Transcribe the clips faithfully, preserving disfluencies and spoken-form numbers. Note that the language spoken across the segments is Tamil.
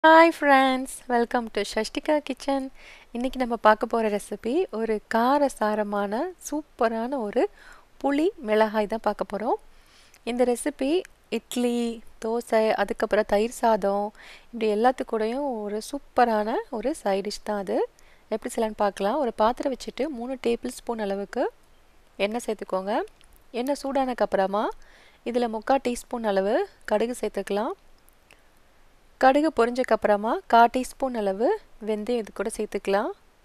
Hi friends, welcome to Shashtika Kitchen. இன்னைக்கு நம்ம பார்க்க போற ரெசிபி ஒரு கார சாரமான சூப்பரான ஒரு புளி மிளகாய் தான் பார்க்க போறோம். இந்த ரெசிபி இட்லி, தோசை, அதுக்கப்புறம் தயிர் சாதம் இப்படி எல்லாத்துக்கு கூடயும் ஒரு சூப்பரான ஒரு சைட் டிஷ் தான் அது. எப்படி செய்யலாம்னு பார்க்கலாம். ஒரு பாத்திரம் வச்சுட்டு மூணு டேபிள் ஸ்பூன் அளவுக்கு எண்ணெய் சேர்த்துக்கோங்க. எண்ணெய் சூடானதுக்கு அப்புறமா இதில் முக்கால் டீஸ்பூன் அளவு கடுகு சேர்த்துக்கலாம். கடுகு பொரிஞ்சதுக்கு அப்புறமா கால் டீஸ்பூன் அளவு வெந்தயம் இது கூட சேர்த்துக்கலாம்.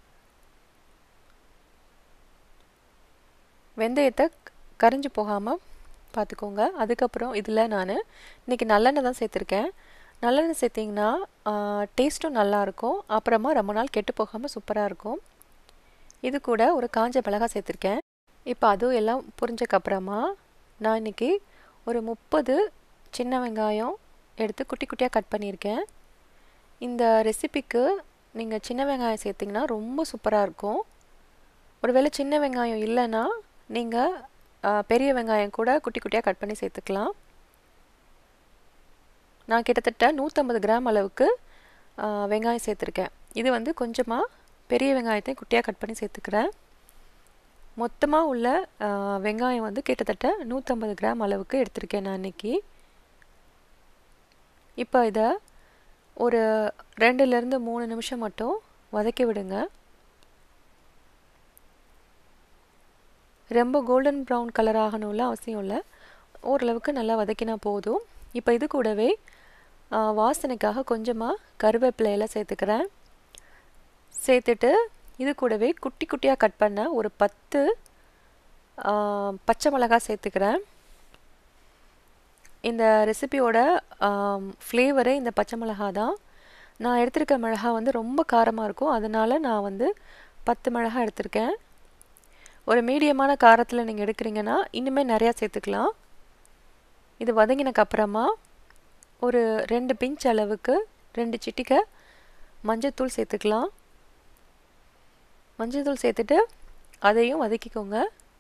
வெந்தயத்தை கரிஞ்சு போகாமல் பார்த்துக்கோங்க. அதுக்கப்புறம் இதில் நான் இன்றைக்கி நல்லெண்ணெய் தான் சேர்த்துருக்கேன். நல்லெண்ணெய் சேர்த்திங்கன்னா டேஸ்ட்டும் நல்லாயிருக்கும், அப்புறமா ரொம்ப நாள் கெட்டு போகாமல் சூப்பராக இருக்கும். இது கூட ஒரு காஞ்ச மிளகாய் சேர்த்துருக்கேன். இப்போ அதுவும் எல்லாம் பொரிஞ்சதுக்கப்புறமா நான் இன்றைக்கி ஒரு முப்பது சின்ன வெங்காயம் எடுத்து குட்டி குட்டியாக கட் பண்ணியிருக்கேன். இந்த ரெசிபிக்கு நீங்கள் சின்ன வெங்காயம் சேர்த்திங்கன்னா ரொம்ப சூப்பராக இருக்கும். ஒருவேளை சின்ன வெங்காயம் இல்லைன்னா நீங்கள் பெரிய வெங்காயம் கூட குட்டி குட்டியாக கட் பண்ணி சேர்த்துக்கலாம். நான் கிட்டத்தட்ட நூற்றம்பது கிராம் அளவுக்கு வெங்காயம் சேர்த்துருக்கேன். இது வந்து கொஞ்சமாக பெரிய வெங்காயத்தை குட்டியாக கட் பண்ணி சேர்த்துக்கிறேன். மொத்தமாக உள்ள வெங்காயம் வந்து கிட்டத்தட்ட நூற்றம்பது கிராம் அளவுக்கு எடுத்திருக்கேன் நான் இன்றைக்கி. இப்போ இதை ஒரு ரெண்டுலேருந்து மூணு நிமிஷம் மட்டும் வதக்கி விடுங்க. ரொம்ப கோல்டன் ப்ரௌன் கலர் ஆகணும்ல அவசியம் இல்லை, ஓரளவுக்கு நல்லா வதக்கினா போதும். இப்போ இது கூடவே வாசனைக்காக கொஞ்சமாக கருவேப்பிலையெல்லாம் சேர்த்துக்கிறேன். சேர்த்துட்டு இது கூடவே குட்டி குட்டியாக கட் பண்ண ஒரு பத்து பச்சை மிளகாய் சேர்த்துக்கிறேன். இந்த ரெசிபியோட ஃப்ளேவரே இந்த பச்சை மிளகா தான். நான் எடுத்திருக்க மிளகா வந்து ரொம்ப காரமாக இருக்கும், அதனால் நான் வந்து பத்து மிளகா எடுத்திருக்கேன். ஒரு மீடியமான காரத்தில் நீங்கள் எடுக்கிறீங்கன்னா இன்னுமே நிறையா சேர்த்துக்கலாம். இது வதங்கினக்கப்புறமா ஒரு ரெண்டு பிஞ்ச் அளவுக்கு ரெண்டு சிட்டிக்கை மஞ்சள்தூள் சேர்த்துக்கலாம். மஞ்சள்தூள் சேர்த்துட்டு அதையும் வதக்கிக்கோங்க.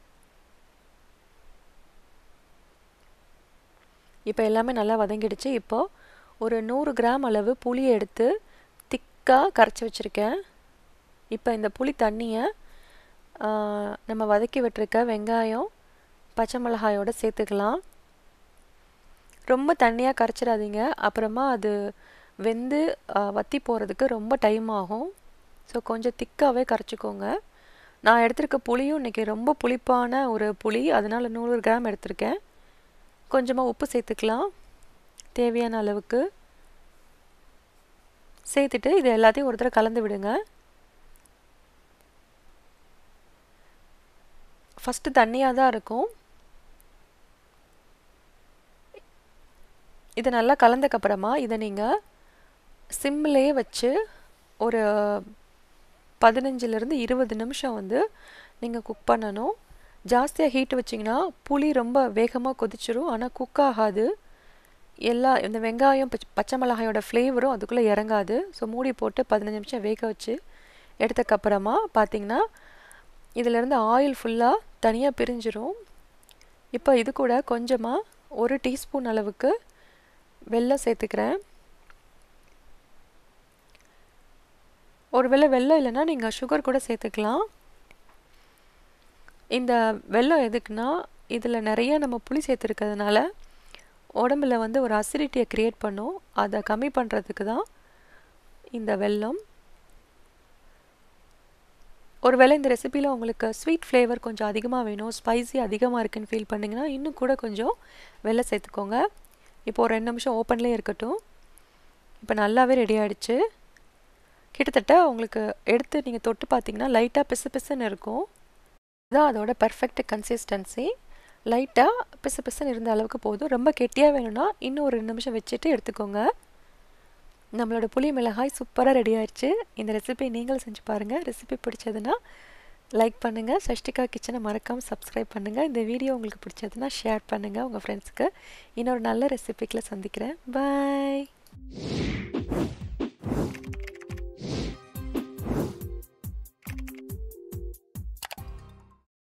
இப்போ எல்லாமே நல்லா வதங்கிடுச்சு. இப்போது ஒரு நூறு கிராம் அளவு புளியை எடுத்து திக்காக கரைச்சி வச்சுருக்கேன். இப்போ இந்த புளி தண்ணியை நம்ம வதக்கி விட்டுருக்க வெங்காயம் பச்சை மிளகாயோடு சேர்த்துக்கலாம். ரொம்ப தண்ணியாக கரைச்சிடாதீங்க, அப்புறமா அது வெந்து வற்றி போகிறதுக்கு ரொம்ப டைம் ஆகும். ஸோ கொஞ்சம் திக்காகவே கரைச்சிக்கோங்க. நான் எடுத்திருக்க புளியும் இன்றைக்கி ரொம்ப புளிப்பான ஒரு புளி, அதனால் நூறு கிராம் எடுத்திருக்கேன். கொஞ்சமாக உப்பு சேர்த்துக்கலாம் தேவையான அளவுக்கு. சேர்த்துட்டு இது எல்லாத்தையும் ஒரு தடவை கலந்து விடுங்க. ஃபஸ்ட்டு தண்ணியாக தான் இருக்கும். இதை நல்லா கலந்தக்கப்புறமா இதை நீங்கள் சிம்லேயே வச்சு ஒரு பதினஞ்சுலேருந்து இருபது நிமிஷம் வந்து நீங்கள் குக் பண்ணணும். ஜாஸ்தியாக ஹீட் வச்சிங்கன்னா புளி ரொம்ப வேகமாக கொதிச்சிரும், ஆனால் குக் ஆகாது. எல்லா இந்த வெங்காயம் பச் பச்சை மிளகாயோட ஃப்ளேவரும் அதுக்குள்ளே இறங்காது. ஸோ மூடி போட்டு பதினஞ்சு நிமிஷம் வேக வச்சு எடுத்தக்கப்புறமா பார்த்திங்கன்னா இதிலேருந்து ஆயில் ஃபுல்லாக தனியாக பிரிஞ்சிரும். இப்போ இது கூட கொஞ்சமாக ஒரு டீஸ்பூன் அளவுக்கு வெல்லம் சேர்த்துக்கிறேன். ஒருவேளை வெல்லம் இல்லைன்னா நீங்கள் சுகர் கூட சேர்த்துக்கலாம். இந்த வெல்லம் எதுக்குன்னா இதில் நிறைய நம்ம புளி சேர்த்துருக்கிறதுனால உடம்புல வந்து ஒரு அசிடிட்டியை க்ரியேட் பண்ணும். அதை கம்மி பண்ணுறதுக்கு தான் இந்த வெல்லம். ஒருவேளை இந்த ரெசிபியில் உங்களுக்கு ஸ்வீட் ஃப்ளேவர் கொஞ்சம் அதிகமாக வேணும், ஸ்பைசி அதிகமாக இருக்குன்னு ஃபீல் பண்ணிங்கன்னா இன்னும் கூட கொஞ்சம் வெல்லம் சேர்த்துக்கோங்க. இப்போ ஒரு ரெண்டு நிமிஷம் ஓப்பன்லேயே இருக்கட்டும். இப்போ நல்லாவே ரெடி ஆகிடுச்சு. கிட்டத்தட்ட உங்களுக்கு எடுத்து நீங்கள் தொட்டு பார்த்தீங்கன்னா லைட்டாக பிசு பிசுன்னு இருக்கும். இதுதான் அதோட பர்ஃபெக்ட் கன்சிஸ்டன்சி. லைட்டாக பிசு பிசுன்னு இருந்த அளவுக்கு போதும். ரொம்ப கெட்டியாக வேணும்னா இன்னும் ஒரு ரெண்டு நிமிஷம் வச்சுட்டு எடுத்துக்கோங்க. நம்மளோட புளி மிளகாய் சூப்பராக ரெடி ஆயிடுச்சு. இந்த ரெசிபி நீங்களும் செஞ்சு பாருங்கள். ரெசிபி பிடிச்சதுன்னா லைக் பண்ணுங்கள். சஷ்டிகா கிச்சனை மறக்காமல் சப்ஸ்கிரைப் பண்ணுங்கள். இந்த வீடியோ உங்களுக்கு பிடிச்சதுன்னா ஷேர் பண்ணுங்கள் உங்கள் ஃப்ரெண்ட்ஸுக்கு. இன்னொரு நல்ல ரெசிபிக்கில் சந்திக்கிறேன். பாய்.